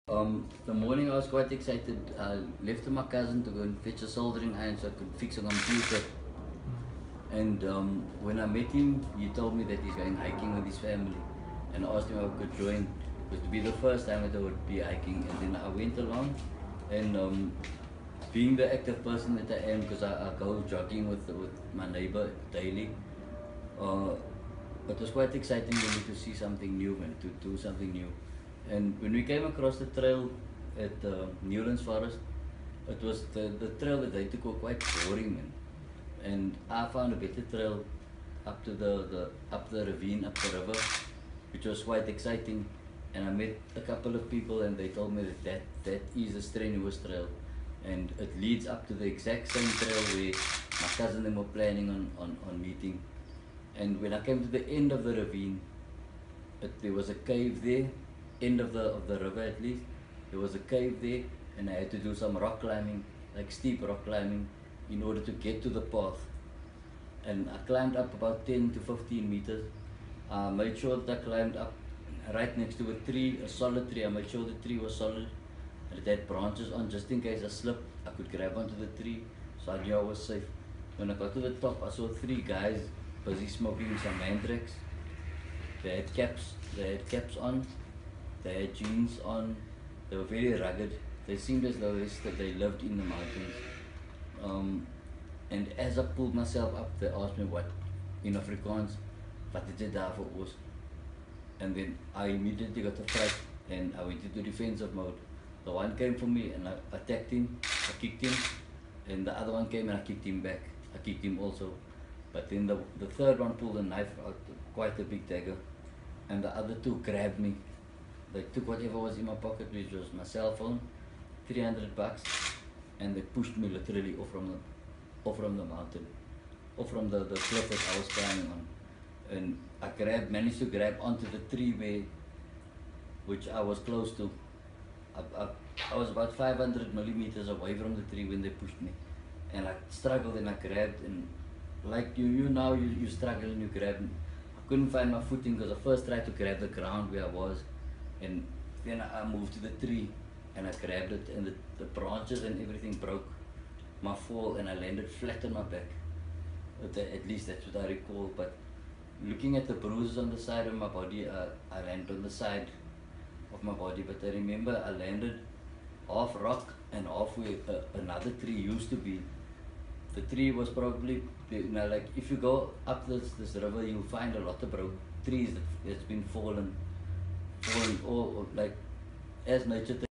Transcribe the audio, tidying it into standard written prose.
The morning I was quite excited. I left with my cousin to go and fetch a soldering iron so I could fix a computer. And when I met him, he told me that he's going hiking with his family, and I asked him if I could join. It would be the first time that I would be hiking, and then I went along. And being the active person that I am, because I go jogging with my neighbor daily, it was quite exciting for me to see something new and to do something new. And when we came across the trail at Newlands Forest, it was the trail that they took was quite boring, man. And I found a better trail up to the ravine, up the river, which was quite exciting. And I met a couple of people, and they told me that is a strenuous trail, and it leads up to the exact same trail where my cousin and them were planning on meeting. And when I came to the end of the ravine, there was a cave there, end of the river at least. There was a cave there, and I had to do some rock climbing, like steep rock climbing, in order to get to the path. And I climbed up about 10 to 15 meters. I made sure that I climbed up right next to a tree, a solid tree. I made sure the tree was solid, and it had branches on, just in case I slipped, I could grab onto the tree, so I knew I was safe. When I got to the top, I saw three guys busy smoking some mandrax. They had caps on, they had jeans on, they were very rugged. They seemed as though they lived in the mountains. And as I pulled myself up, they asked me what, in Afrikaans, wat het jy daar vir ons? And then I immediately got a fright, and I went into defensive mode. The one came for me, and I attacked him, I kicked him, and the other one came and I kicked him back. I kicked him also. But then the third one pulled a knife out, quite a big dagger, and the other two grabbed me. They took whatever was in my pocket, which was my cell phone, $300, and they pushed me literally off from the mountain, off from the cliff that I was climbing on. And I managed to grab onto the tree which I was close to. I was about 500 millimeters away from the tree when they pushed me, and I struggled and I grabbed, and like you struggle and you grab. I couldn't find my footing because I first tried to grab the ground where I was, and then I moved to the tree and I grabbed it, and the branches and everything broke my fall, and I landed flat on my back. At least that's what I recall. But looking at the bruises on the side of my body, I landed on the side of my body, but I remember I landed half rock and half where another tree used to be. The tree was probably, like if you go up this river, you'll find a lot of trees that's been fallen, or like as nature